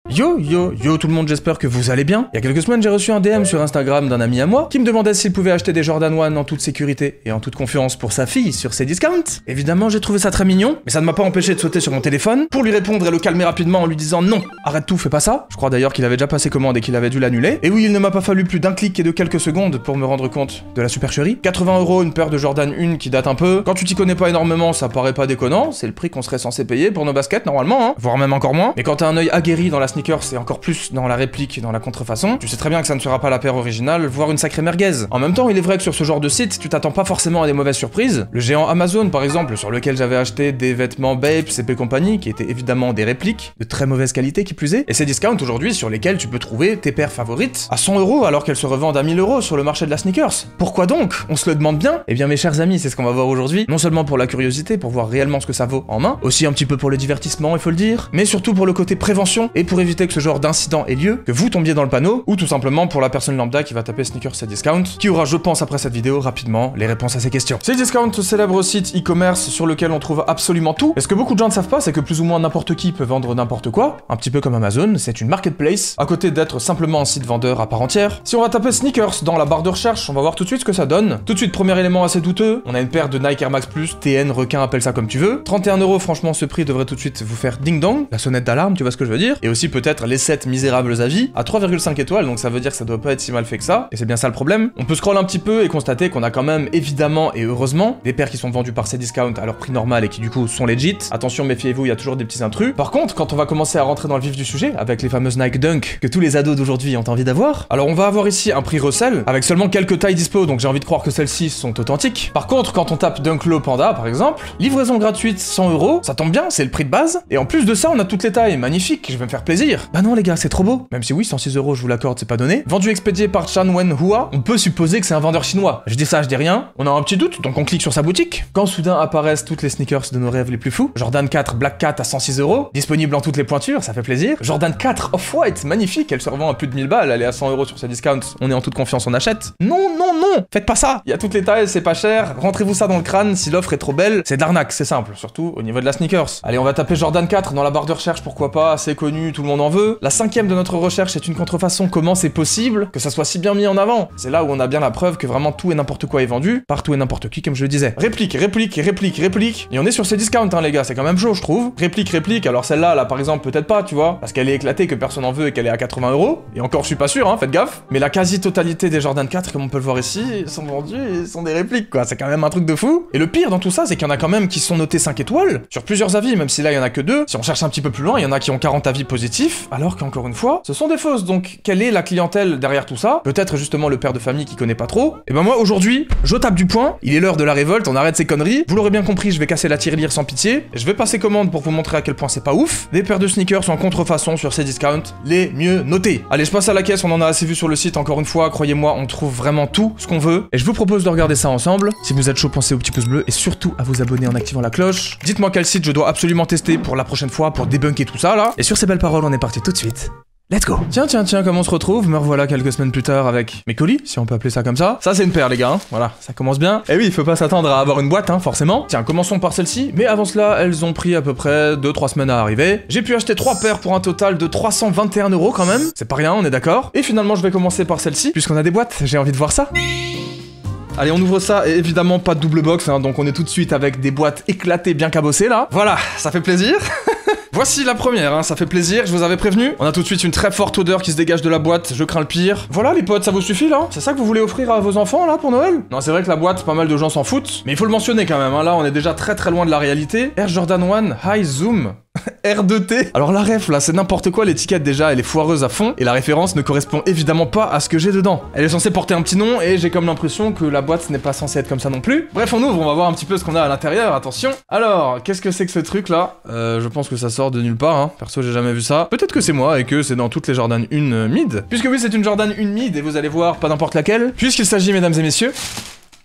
Yo tout le monde, j'espère que vous allez bien. Il y a quelques semaines, j'ai reçu un DM sur Instagram d'un ami à moi qui me demandait s'il pouvait acheter des Jordan 1 en toute sécurité et en toute confiance pour sa fille sur ses discounts. Évidemment, j'ai trouvé ça très mignon, mais ça ne m'a pas empêché de sauter sur mon téléphone pour lui répondre et le calmer rapidement en lui disant non, arrête tout, fais pas ça. Je crois d'ailleurs qu'il avait déjà passé commande et qu'il avait dû l'annuler. Et oui, il ne m'a pas fallu plus d'un clic et de quelques secondes pour me rendre compte de la supercherie. 80 €, une paire de Jordan 1 qui date un peu. Quand tu t'y connais pas énormément, ça paraît pas déconnant, c'est le prix qu'on serait censé payer pour nos baskets normalement, hein, voire même encore moins. Mais quand t'as un œil aguerri dans la sneaker, c'est encore plus dans la réplique et dans la contrefaçon, tu sais très bien que ça ne sera pas la paire originale, voire une sacrée merguez. En même temps, il est vrai que sur ce genre de site, tu t'attends pas forcément à des mauvaises surprises. Le géant Amazon, par exemple, sur lequel j'avais acheté des vêtements Bape, CP compagnie, qui étaient évidemment des répliques, de très mauvaise qualité qui plus est, et ces discounts aujourd'hui sur lesquels tu peux trouver tes paires favorites à 100 € alors qu'elles se revendent à 1000 € sur le marché de la sneakers. Pourquoi donc? On se le demande bien. Eh bien mes chers amis, c'est ce qu'on va voir aujourd'hui, non seulement pour la curiosité, pour voir réellement ce que ça vaut en main, aussi un petit peu pour le divertissement, il faut le dire, mais surtout pour le côté prévention et pour éviter que ce genre d'incident ait lieu, que vous tombiez dans le panneau, ou tout simplement pour la personne lambda qui va taper sneakers et discount, qui aura, je pense, après cette vidéo, rapidement les réponses à ces questions. C'est discount, ce célèbre site e-commerce sur lequel on trouve absolument tout. Et ce que beaucoup de gens ne savent pas, c'est que plus ou moins n'importe qui peut vendre n'importe quoi, un petit peu comme Amazon, c'est une marketplace, à côté d'être simplement un site vendeur à part entière. Si on va taper sneakers dans la barre de recherche, on va voir tout de suite ce que ça donne. Tout de suite, premier élément assez douteux, on a une paire de Nike Air Max Plus, TN, requin, appelle ça comme tu veux. 31 €, franchement, ce prix devrait tout de suite vous faire ding-dong, la sonnette d'alarme, tu vois ce que je veux dire. Et aussi peut-être les 7 misérables avis à 3,5 étoiles, donc ça veut dire que ça doit pas être si mal fait que ça, et c'est bien ça le problème. On peut scroller un petit peu et constater qu'on a quand même, évidemment et heureusement, des paires qui sont vendues par ces discounts à leur prix normal et qui du coup sont legit. Attention, méfiez-vous, il y a toujours des petits intrus. Par contre, quand on va commencer à rentrer dans le vif du sujet, avec les fameuses Nike Dunk que tous les ados d'aujourd'hui ont envie d'avoir, alors on va avoir ici un prix recel, avec seulement quelques tailles dispo, donc j'ai envie de croire que celles-ci sont authentiques. Par contre, quand on tape Dunk Low Panda, par exemple, livraison gratuite 100 €, ça tombe bien, c'est le prix de base, et en plus de ça, on a toutes les tailles, magnifique, je vais me faire plaisir. Bah non les gars, c'est trop beau. Même si oui, 106 €, je vous l'accorde, c'est pas donné. Vendu expédié par Chan Wen Hua, on peut supposer que c'est un vendeur chinois. Je dis ça, je dis rien. On a un petit doute, donc on clique sur sa boutique. Quand soudain apparaissent toutes les sneakers de nos rêves les plus fous, Jordan 4 Black Cat à 106 €, disponible en toutes les pointures, ça fait plaisir. Jordan 4 Off-White, magnifique, elle se revend à plus de 1000 balles, elle est à 100 € sur ses discounts, on est en toute confiance, on achète. Non, non, non, faites pas ça. Il y a toutes les tailles, c'est pas cher, rentrez-vous ça dans le crâne, si l'offre est trop belle, c'est de l'arnaque, c'est simple, surtout au niveau de la sneakers. Allez, on va taper Jordan 4 dans la barre de recherche, pourquoi pas, c'est connu, tout le monde en veut. La 5e de notre recherche est une contrefaçon, comment c'est possible que ça soit si bien mis en avant? C'est là où on a bien la preuve que vraiment tout et n'importe quoi est vendu, par tout et n'importe qui, comme je le disais. Réplique, et on est sur ces discounts, hein les gars, c'est quand même chaud, je trouve. Réplique, alors celle-là, là par exemple, peut-être pas, tu vois, parce qu'elle est éclatée, que personne en veut et qu'elle est à 80 €, et encore je suis pas sûr, hein, faites gaffe. Mais la quasi-totalité des Jordan 4, comme on peut le voir ici, sont vendus et sont des répliques, quoi, c'est quand même un truc de fou. Et le pire dans tout ça, c'est qu'il y en a quand même qui sont notés 5 étoiles, sur plusieurs avis, même si là il y en a que 2. Si on cherche un petit peu plus loin, il y en a qui ont 40 avis positifs, alors qu'encore une fois, ce sont des fausses. Donc, quelle est la clientèle derrière tout ça? Peut-être justement le père de famille qui connaît pas trop. Et ben moi, aujourd'hui, je tape du poing, il est l'heure de la révolte, on arrête ces conneries. Vous l'aurez bien compris, je vais casser la tirelire sans pitié. Je vais passer commande pour vous montrer à quel point c'est pas ouf. Des paires de sneakers en contrefaçon sur ces discounts, les mieux notés. Allez, je passe à la caisse, on en a assez vu sur le site, encore une fois, croyez-moi, on trouve vraiment tout ce qu'on veut. Et je vous propose de regarder ça ensemble. Si vous êtes chaud, pensez au petit pouce bleu et surtout à vous abonner en activant la cloche. Dites-moi quel site je dois absolument tester pour la prochaine fois, pour débunker tout ça, là. Et sur ces belles paroles, on est parti tout de suite. Let's go. Tiens, comment on se retrouve? Me revoilà quelques semaines plus tard avec mes colis, si on peut appeler ça comme ça. Ça, c'est une paire, les gars, hein. Voilà, ça commence bien. Et oui, il faut pas s'attendre à avoir une boîte, hein, forcément. Tiens, commençons par celle-ci. Mais avant cela, elles ont pris à peu près 2-3 semaines à arriver. J'ai pu acheter 3 paires pour un total de 321 € quand même. C'est pas rien, on est d'accord. Et finalement, je vais commencer par celle-ci, puisqu'on a des boîtes, j'ai envie de voir ça. Allez, on ouvre ça, et évidemment pas de double box, hein, donc on est tout de suite avec des boîtes éclatées, bien cabossées, là. Voilà, ça fait plaisir. Voici la première, hein, ça fait plaisir, je vous avais prévenu. On a tout de suite une très forte odeur qui se dégage de la boîte, je crains le pire. Voilà les potes, ça vous suffit là? C'est ça que vous voulez offrir à vos enfants là pour Noël? Non, c'est vrai que la boîte, pas mal de gens s'en foutent, mais il faut le mentionner quand même, hein, là on est déjà très loin de la réalité. Air Jordan 1 High Zoom R2T. Alors la ref là, c'est n'importe quoi, l'étiquette déjà, elle est foireuse à fond, et la référence ne correspond évidemment pas à ce que j'ai dedans. Elle est censée porter un petit nom, et j'ai comme l'impression que la boîte n'est pas censée être comme ça non plus. Bref, on ouvre, on va voir un petit peu ce qu'on a à l'intérieur, attention. Alors, qu'est-ce que c'est que ce truc là? Je pense que ça sort de nulle part, hein. Perso, j'ai jamais vu ça. Peut-être que c'est moi, et que c'est dans toutes les Jordan 1 mid. Puisque oui, c'est une Jordan 1 mid, et vous allez voir, pas n'importe laquelle. Puisqu'il s'agit, mesdames et messieurs,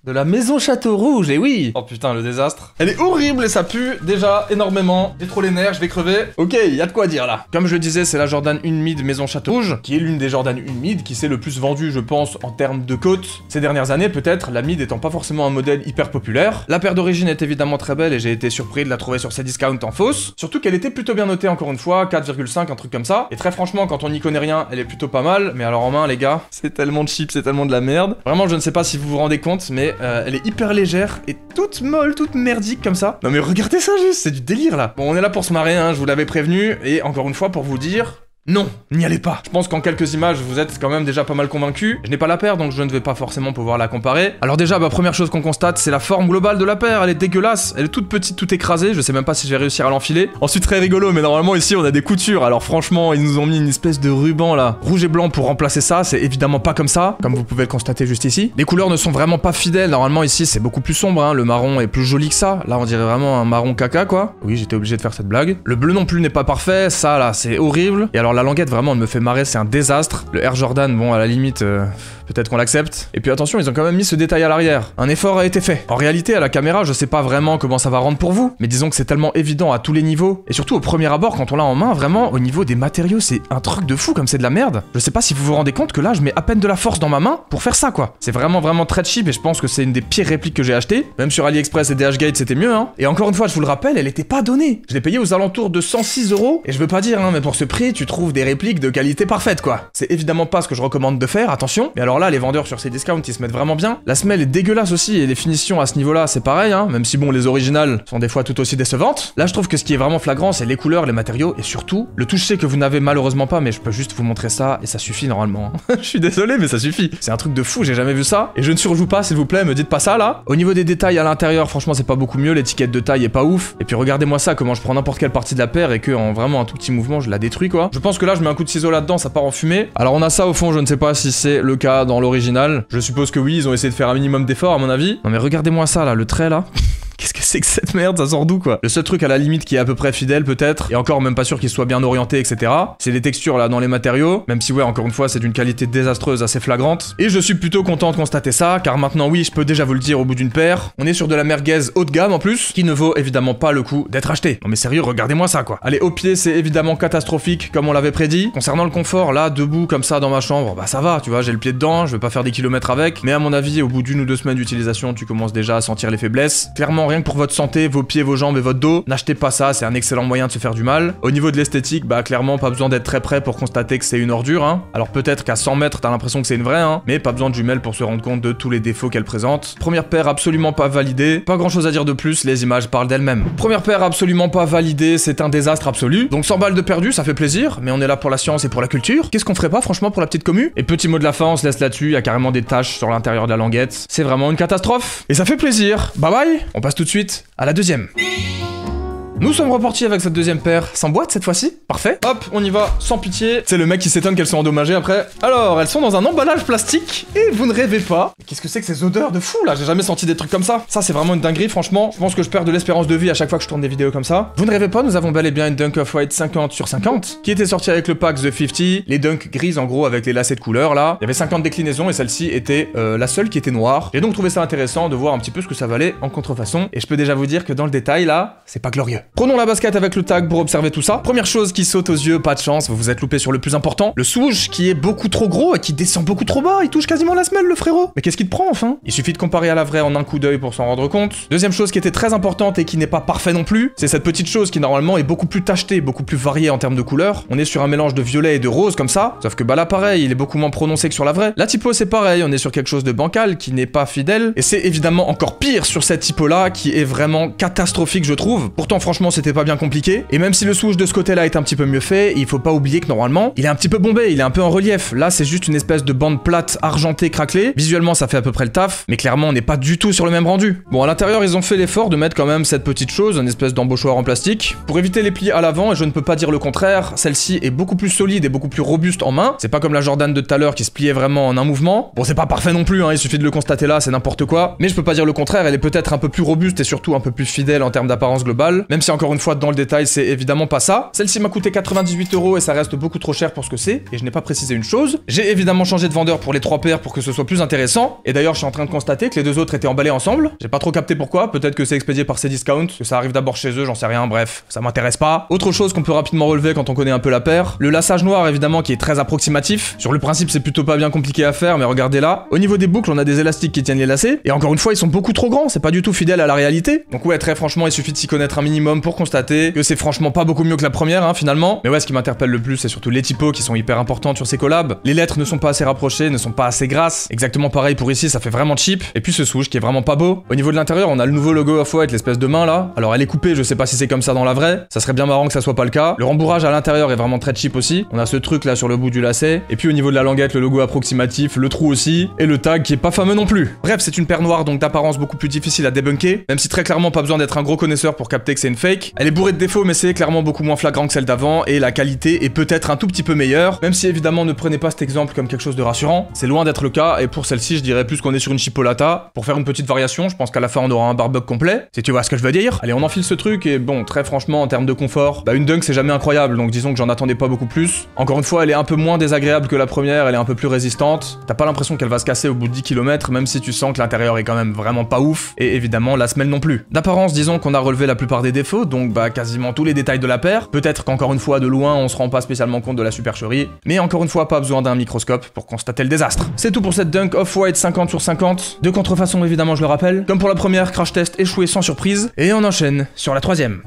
De la maison Château Rouge, et oui. Oh putain, le désastre. Elle est horrible et ça pue déjà énormément. J'ai trop les nerfs, je vais crever. Ok, y a de quoi dire là. Comme je le disais, c'est la Jordan 1 Mid maison Château Rouge, qui est l'une des Jordan 1 Mid qui s'est le plus vendue, je pense, en termes de côte. Ces dernières années, peut-être, la Mid étant pas forcément un modèle hyper populaire. La paire d'origine est évidemment très belle et j'ai été surpris de la trouver sur Cdiscount en fausse. Surtout qu'elle était plutôt bien notée encore une fois, 4,5, un truc comme ça. Et très franchement, quand on n'y connaît rien, elle est plutôt pas mal. Mais alors en main, les gars, c'est tellement cheap, c'est tellement de la merde. Vraiment, je ne sais pas si vous vous rendez compte, mais elle est hyper légère et toute molle, toute merdique comme ça. Non mais regardez ça juste, c'est du délire là. Bon, on est là pour se marrer, hein, je vous l'avais prévenu. Et encore une fois, pour vous dire... Non, n'y allez pas. Je pense qu'en quelques images, vous êtes quand même déjà pas mal convaincu. Je n'ai pas la paire, donc je ne vais pas forcément pouvoir la comparer. Alors déjà, première chose qu'on constate, c'est la forme globale de la paire. Elle est dégueulasse, elle est toute petite, toute écrasée. Je sais même pas si je vais réussir à l'enfiler. Ensuite, très rigolo, mais normalement ici, on a des coutures. Alors franchement, ils nous ont mis une espèce de ruban là, rouge et blanc pour remplacer ça. C'est évidemment pas comme ça, comme vous pouvez le constater juste ici. Les couleurs ne sont vraiment pas fidèles. Normalement ici, c'est beaucoup plus sombre, hein. Le marron est plus joli que ça. Là, on dirait vraiment un marron caca, quoi. Oui, j'étais obligé de faire cette blague. Le bleu non plus n'est pas parfait. Ça là, c'est horrible. Et alors la languette, vraiment, elle me fait marrer, c'est un désastre. Le Air Jordan, bon, à la limite, peut-être qu'on l'accepte. Et puis attention, ils ont quand même mis ce détail à l'arrière. Un effort a été fait. En réalité, à la caméra, je sais pas vraiment comment ça va rendre pour vous, mais disons que c'est tellement évident à tous les niveaux. Et surtout au premier abord, quand on l'a en main, vraiment, au niveau des matériaux, c'est un truc de fou comme c'est de la merde. Je sais pas si vous vous rendez compte que là, je mets à peine de la force dans ma main pour faire ça, quoi. C'est vraiment très cheap et je pense que c'est une des pires répliques que j'ai achetées. Même sur AliExpress et DHgate, c'était mieux, hein. Et encore une fois, je vous le rappelle, elle était pas donnée. Je l'ai payé aux alentours de 106 €. Et je veux pas dire, hein, mais pour ce prix, tu trouves des répliques de qualité parfaite, quoi. C'est évidemment pas ce que je recommande de faire, attention. Mais alors là, les vendeurs sur ces discounts, ils se mettent vraiment bien. La semelle est dégueulasse aussi et les finitions à ce niveau-là, c'est pareil, hein. Même si bon, les originales sont des fois tout aussi décevantes. Là, je trouve que ce qui est vraiment flagrant, c'est les couleurs, les matériaux et surtout le toucher que vous n'avez malheureusement pas, mais je peux juste vous montrer ça et ça suffit normalement. Je suis désolé, mais ça suffit. C'est un truc de fou, j'ai jamais vu ça. Et je ne surjoue pas, s'il vous plaît, me dites pas ça là. Au niveau des détails à l'intérieur, franchement, c'est pas beaucoup mieux. L'étiquette de taille est pas ouf. Et puis regardez-moi ça, comment je prends n'importe quelle partie de la paire et que en vraiment un tout petit mouvement, je la détruis, quoi. Je pense que là, je mets un coup de ciseau là-dedans, ça part en fumée. Alors on a ça au fond, je ne sais pas si c'est le cas dans l'original. Je suppose que oui, ils ont essayé de faire un minimum d'efforts à mon avis. Non mais regardez-moi ça là, le trait là. Qu'est-ce que c'est que cette merde, ça sort d'où quoi? Le seul truc à la limite qui est à peu près fidèle peut-être, et encore même pas sûr qu'il soit bien orienté, etc. C'est les textures là dans les matériaux, même si ouais, encore une fois, c'est d'une qualité désastreuse assez flagrante. Et je suis plutôt content de constater ça, car maintenant oui, je peux déjà vous le dire au bout d'une paire, on est sur de la merguez haut de gamme en plus, qui ne vaut évidemment pas le coup d'être acheté. Non mais sérieux, regardez-moi ça quoi. Allez, au pied, c'est évidemment catastrophique, comme on l'avait prédit. Concernant le confort, là, debout comme ça dans ma chambre, bah ça va, tu vois, j'ai le pied dedans, je vais pas faire des kilomètres avec, mais à mon avis, au bout d'une ou deux semaines d'utilisation, tu commences déjà à sentir les faiblesses. Clairement, rien que pour votre santé, vos pieds, vos jambes et votre dos, n'achetez pas ça, c'est un excellent moyen de se faire du mal. Au niveau de l'esthétique, bah clairement pas besoin d'être très près pour constater que c'est une ordure, hein. Alors peut-être qu'à 100 mètres t'as l'impression que c'est une vraie, hein, mais pas besoin de jumelles pour se rendre compte de tous les défauts qu'elle présente. Première paire absolument pas validée, pas grand chose à dire de plus, les images parlent d'elles-mêmes. Première paire absolument pas validée, c'est un désastre absolu. Donc 100 balles de perdu, ça fait plaisir, mais on est là pour la science et pour la culture. Qu'est-ce qu'on ferait pas franchement pour la petite commu? Et petit mot de la fin, on se laisse là-dessus, y a carrément des taches sur l'intérieur de la languette. C'est vraiment une catastrophe. Et ça fait plaisir. Bye bye. On passe tout de suite à la deuxième. Nous sommes repartis avec cette deuxième paire, sans boîte cette fois-ci. Parfait. Hop, on y va, sans pitié. C'est le mec qui s'étonne qu'elles sont endommagées après. Alors, elles sont dans un emballage plastique, et vous ne rêvez pas. Qu'est-ce que c'est que ces odeurs de fou là? J'ai jamais senti des trucs comme ça. Ça, c'est vraiment une dinguerie, franchement. Je pense que je perds de l'espérance de vie à chaque fois que je tourne des vidéos comme ça. Vous ne rêvez pas, nous avons bel et bien une Dunk Off-White 50/50, qui était sortie avec le pack The 50. Les Dunk grises, en gros, avec les lacets de couleur là. Il y avait 50 déclinaisons, et celle-ci était la seule qui était noire. J'ai donc trouvé ça intéressant de voir un petit peu ce que ça valait en contrefaçon. Et je peux déjà vous dire que dans le détail là, c'est pas glorieux. Prenons la basket avec le tag pour observer tout ça. Première chose qui saute aux yeux, pas de chance, vous vous êtes loupé sur le plus important. Le swoosh qui est beaucoup trop gros et qui descend beaucoup trop bas, il touche quasiment la semelle le frérot. Mais qu'est-ce qu'il te prend enfin? Il suffit de comparer à la vraie en un coup d'œil pour s'en rendre compte. Deuxième chose qui était très importante et qui n'est pas parfait non plus, c'est cette petite chose qui normalement est beaucoup plus tachetée, beaucoup plus variée en termes de couleurs. On est sur un mélange de violet et de rose comme ça, sauf que bah là pareil, il est beaucoup moins prononcé que sur la vraie. La typo c'est pareil, on est sur quelque chose de bancal qui n'est pas fidèle, et c'est évidemment encore pire sur cette typo là qui est vraiment catastrophique je trouve. Pourtant franchement c'était pas bien compliqué. Et même si le swoosh de ce côté-là est un petit peu mieux fait, il faut pas oublier que normalement, il est un petit peu bombé, il est un peu en relief. Là, c'est juste une espèce de bande plate argentée craquelée. Visuellement, ça fait à peu près le taf, mais clairement, on n'est pas du tout sur le même rendu. Bon, à l'intérieur, ils ont fait l'effort de mettre quand même cette petite chose, une espèce d'embauchoir en plastique, pour éviter les plis à l'avant, et je ne peux pas dire le contraire, celle-ci est beaucoup plus solide et beaucoup plus robuste en main. C'est pas comme la Jordan de tout à l'heure qui se pliait vraiment en un mouvement. Bon, c'est pas parfait non plus, hein, il suffit de le constater là, c'est n'importe quoi. Mais je peux pas dire le contraire, elle est peut-être un peu plus robuste et surtout un peu plus fidèle en termes d'apparence globale, même si encore une fois, dans le détail, c'est évidemment pas ça. Celle-ci m'a coûté 98 € et ça reste beaucoup trop cher pour ce que c'est. Et je n'ai pas précisé une chose. J'ai évidemment changé de vendeur pour les 3 paires pour que ce soit plus intéressant. Et d'ailleurs, je suis en train de constater que les 2 autres étaient emballés ensemble. J'ai pas trop capté pourquoi. Peut-être que c'est expédié par Cdiscount, que ça arrive d'abord chez eux, j'en sais rien. Bref, ça m'intéresse pas. Autre chose qu'on peut rapidement relever quand on connaît un peu la paire, le laçage noir évidemment qui est très approximatif. Sur le principe, c'est plutôt pas bien compliqué à faire, mais regardez là. Au niveau des boucles, on a des élastiques qui tiennent les lacets. Et encore une fois, ils sont beaucoup trop grands. C'est pas du tout fidèle à la réalité. Donc ouais, très franchement, il suffit de s'y connaître un minimum pour constater que c'est franchement pas beaucoup mieux que la première, hein, finalement. Mais ouais, ce qui m'interpelle le plus, c'est surtout les typos qui sont hyper importantes sur ces collabs. Les lettres ne sont pas assez rapprochées, ne sont pas assez grasses. Exactement pareil pour ici, ça fait vraiment cheap. Et puis ce swoosh qui est vraiment pas beau. Au niveau de l'intérieur, on a le nouveau logo Off-White, l'espèce de main là. Alors elle est coupée, je sais pas si c'est comme ça dans la vraie. Ça serait bien marrant que ça soit pas le cas. Le rembourrage à l'intérieur est vraiment très cheap aussi. On a ce truc là sur le bout du lacet. Et puis au niveau de la languette, le logo approximatif, le trou aussi. Et le tag qui est pas fameux non plus. Bref, c'est une paire noire donc d'apparence beaucoup plus difficile à débunker. Même si très clairement pas besoin d'être un gros connaisseur pour capter que c'est une fake. Elle est bourrée de défauts, mais c'est clairement beaucoup moins flagrant que celle d'avant. Et la qualité est peut-être un tout petit peu meilleure. Même si évidemment ne prenez pas cet exemple comme quelque chose de rassurant. C'est loin d'être le cas. Et pour celle-ci, je dirais plus qu'on est sur une chipolata. Pour faire une petite variation, je pense qu'à la fin on aura un barbug complet. Si tu vois ce que je veux dire. Allez, on enfile ce truc et bon, très franchement, en termes de confort, bah une dunk c'est jamais incroyable. Donc disons que j'en attendais pas beaucoup plus. Encore une fois, elle est un peu moins désagréable que la première. Elle est un peu plus résistante. T'as pas l'impression qu'elle va se casser au bout de 10 km, même si tu sens que l'intérieur est quand même vraiment pas ouf. Et évidemment, la semelle non plus. D'apparence, disons qu'on a relevé la plupart des défauts, donc bah quasiment tous les détails de la paire. Peut-être qu'encore une fois, de loin, on se rend pas spécialement compte de la supercherie. Mais encore une fois, pas besoin d'un microscope pour constater le désastre. C'est tout pour cette dunk Off-White 50/50. De contrefaçon, évidemment, je le rappelle. Comme pour la première, crash test échoué sans surprise. Et on enchaîne sur la troisième.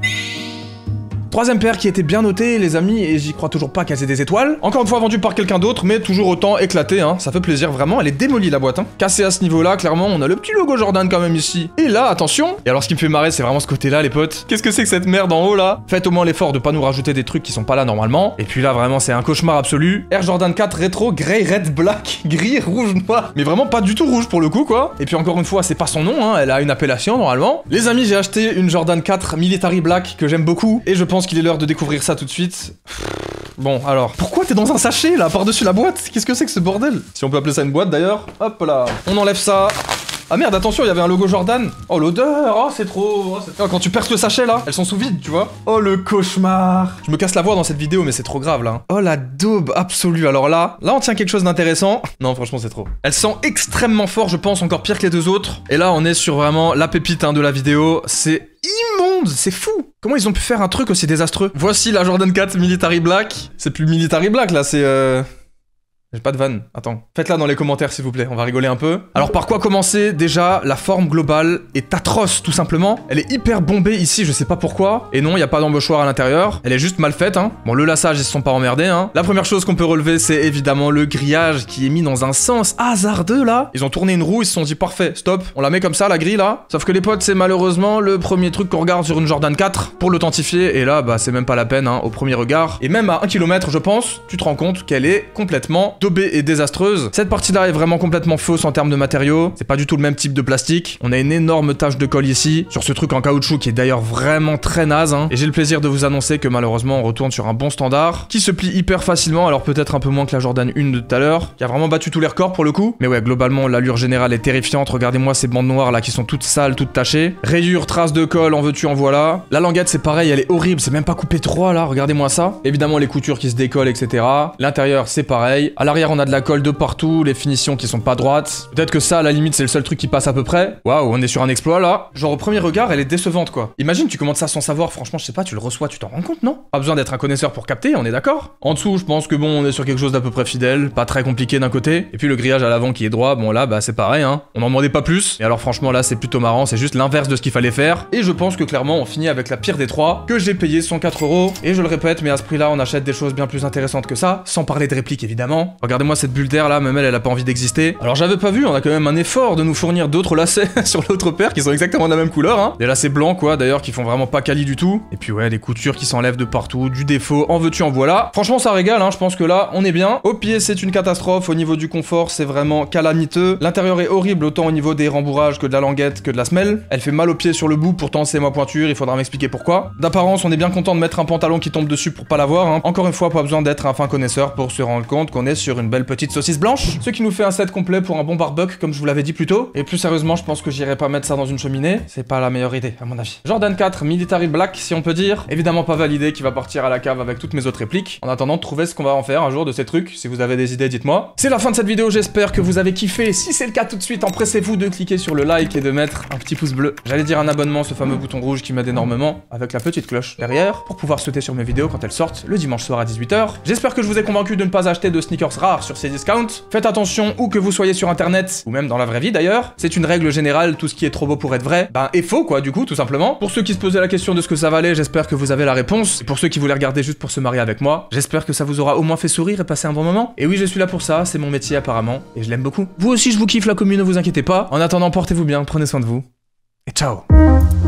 Troisième paire qui était bien notée, les amis, et j'y crois toujours pas qu'elle ait des étoiles. Encore une fois vendue par quelqu'un d'autre, mais toujours autant éclatée, hein. Ça fait plaisir, vraiment. Elle est démolie, la boîte, hein. Cassée à ce niveau-là, clairement, on a le petit logo Jordan quand même ici. Et là, attention. Et alors, ce qui me fait marrer, c'est vraiment ce côté-là, les potes. Qu'est-ce que c'est que cette merde en haut, là? Faites au moins l'effort de pas nous rajouter des trucs qui sont pas là normalement. Et puis là, vraiment, c'est un cauchemar absolu. Air Jordan 4 rétro, grey, red, black, gris, rouge, noir. Mais vraiment pas du tout rouge pour le coup, quoi. Et puis encore une fois, c'est pas son nom, hein. Elle a une appellation, normalement. Les amis, j'ai acheté une Jordan 4 Military Black que j'aime beaucoup. Et je pense qu'il est l'heure de découvrir ça tout de suite. Bon, alors, pourquoi t'es dans un sachet, là, par-dessus la boîte? Qu'est-ce que c'est que ce bordel? Si on peut appeler ça une boîte, d'ailleurs. Hop là. On enlève ça. Ah merde, attention, il y avait un logo Jordan. Oh, l'odeur. Oh, c'est trop. Oh, quand tu perces le sachet, là, elles sont sous vide, tu vois. Oh, le cauchemar. Je me casse la voix dans cette vidéo, mais c'est trop grave, là. Oh, la daube absolue. Alors là, on tient quelque chose d'intéressant. Non, franchement, c'est trop. Elle sent extrêmement fort, je pense, encore pire que les deux autres. Et là, on est sur vraiment la pépite, hein, de la vidéo. C'est immonde, c'est fou. Comment ils ont pu faire un truc aussi désastreux? Voici la Jordan 4 Military Black. C'est plus Military Black, là, c'est J'ai pas de vanne, attends. Faites-la dans les commentaires s'il vous plaît, on va rigoler un peu. Alors par quoi commencer? Déjà, la forme globale est atroce tout simplement. Elle est hyper bombée ici, je sais pas pourquoi. Et non, il y a pas d'embauchoir à l'intérieur. Elle est juste mal faite, hein. Bon, le laçage, ils se sont pas emmerdés, hein. La première chose qu'on peut relever, c'est évidemment le grillage qui est mis dans un sens hasardeux là. Ils ont tourné une roue, ils se sont dit parfait, stop, on la met comme ça la grille là. Sauf que les potes, c'est malheureusement le premier truc qu'on regarde sur une Jordan 4 pour l'authentifier. Et là, bah c'est même pas la peine, hein, au premier regard. Et même à 1 km, je pense, tu te rends compte qu'elle est complètement daubée et désastreuse. Cette partie-là est vraiment complètement fausse en termes de matériaux. C'est pas du tout le même type de plastique. On a une énorme tache de colle ici, sur ce truc en caoutchouc qui est d'ailleurs vraiment très naze, hein. Et j'ai le plaisir de vous annoncer que malheureusement on retourne sur un bon standard, qui se plie hyper facilement, alors peut-être un peu moins que la Jordan 1 de tout à l'heure, qui a vraiment battu tous les records pour le coup. Mais ouais, globalement, l'allure générale est terrifiante. Regardez-moi ces bandes noires là qui sont toutes sales, toutes tachées. Rayures, traces de colle, en veux-tu, en voilà. La languette, c'est pareil, elle est horrible, c'est même pas coupé droit là, regardez-moi ça. Évidemment, les coutures qui se décollent, etc. L'intérieur, c'est pareil. À l'arrière, on a de la colle de partout, les finitions qui sont pas droites. Peut-être que ça, à la limite, c'est le seul truc qui passe à peu près. Waouh, on est sur un exploit là. Genre, au premier regard, elle est décevante quoi. Imagine, tu commandes ça sans savoir, franchement, je sais pas, tu le reçois, tu t'en rends compte, non? Pas besoin d'être un connaisseur pour capter, on est d'accord? En dessous, je pense que bon, on est sur quelque chose d'à peu près fidèle, pas très compliqué d'un côté. Et puis le grillage à l'avant qui est droit, bon là, bah c'est pareil, hein. On n'en demandait pas plus. Et alors, franchement, là, c'est plutôt marrant, c'est juste l'inverse de ce qu'il fallait faire. Et je pense que clairement, on finit avec la pire des trois, que j'ai payé 104 €. Et je le répète, mais à ce prix-là, on achète des choses bien plus intéressantes que ça, sans parler de répliques évidemment. Regardez-moi cette bulle d'air là, même elle a pas envie d'exister. Alors j'avais pas vu, on a quand même un effort de nous fournir d'autres lacets sur l'autre paire qui sont exactement de la même couleur, hein. Des lacets blancs quoi, d'ailleurs, qui font vraiment pas quali du tout. Et puis ouais, des coutures qui s'enlèvent de partout, du défaut, en veux-tu, en voilà. Franchement, ça régale, hein, je pense que là, on est bien. Au pied, c'est une catastrophe, au niveau du confort, c'est vraiment calamiteux. L'intérieur est horrible, autant au niveau des rembourrages que de la languette, que de la semelle. Elle fait mal au pied sur le bout, pourtant c'est ma pointure, il faudra m'expliquer pourquoi. D'apparence, on est bien content de mettre un pantalon qui tombe dessus pour pas l'avoir, hein. Encore une fois, pas besoin d'être un fin connaisseur pour se rendre compte qu'on est sur sûr une belle petite saucisse blanche, ce qui nous fait un set complet pour un bon barbecue comme je vous l'avais dit plus tôt. Et plus sérieusement, je pense que j'irai pas mettre ça dans une cheminée, c'est pas la meilleure idée à mon avis. Jordan 4 Military Black si on peut dire, évidemment pas validé, qui va partir à la cave avec toutes mes autres répliques. En attendant de trouver ce qu'on va en faire un jour de ces trucs, si vous avez des idées dites-moi. C'est la fin de cette vidéo, j'espère que vous avez kiffé. Si c'est le cas tout de suite, empressez-vous de cliquer sur le like et de mettre un petit pouce bleu. J'allais dire un abonnement, ce fameux bouton rouge qui m'aide énormément, avec la petite cloche derrière, pour pouvoir sauter sur mes vidéos quand elles sortent le dimanche soir à 18 h. J'espère que je vous ai convaincu de ne pas acheter de sneakers rares sur ces discounts. Faites attention où que vous soyez sur internet, ou même dans la vraie vie d'ailleurs. C'est une règle générale, tout ce qui est trop beau pour être vrai, ben est faux quoi du coup tout simplement. Pour ceux qui se posaient la question de ce que ça valait, j'espère que vous avez la réponse. Et pour ceux qui voulaient regarder juste pour se marier avec moi, j'espère que ça vous aura au moins fait sourire et passer un bon moment. Et oui, je suis là pour ça, c'est mon métier apparemment, et je l'aime beaucoup. Vous aussi je vous kiffe la commune, ne vous inquiétez pas. En attendant, portez-vous bien, prenez soin de vous, et ciao.